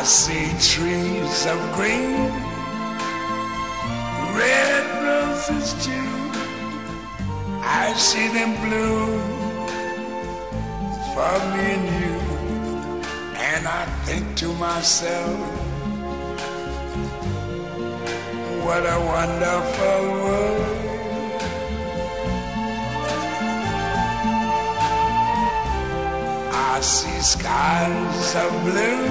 see trees of green, red roses too. I see them bloom for me and you. And I think to myself, what a wonderful world. I see skies of blue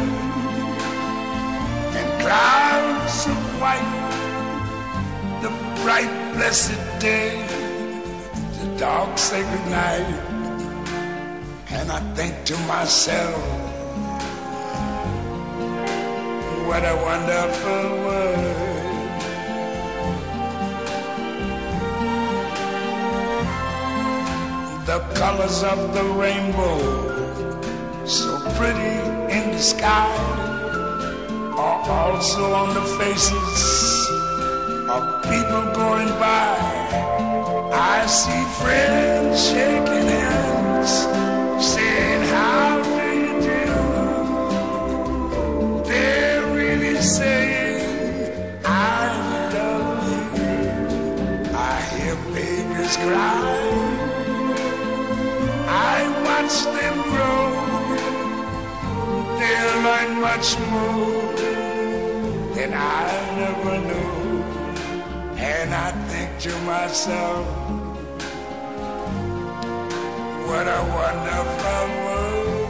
and clouds of white, the bright blessed day, the dark sacred night. And I think to myself, what a wonderful world. The colors of the rainbow, so pretty in the sky, are also on the faces of people going by. I see friends shaking hands, saying, how do you do? They're really saying, I love you. I hear babies cry, I watch them grow. They'll learn much more than I never knew. And I think to myself, what a wonderful world.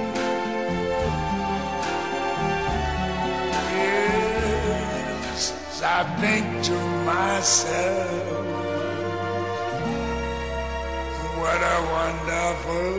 Yes, I think to myself, what a wonderful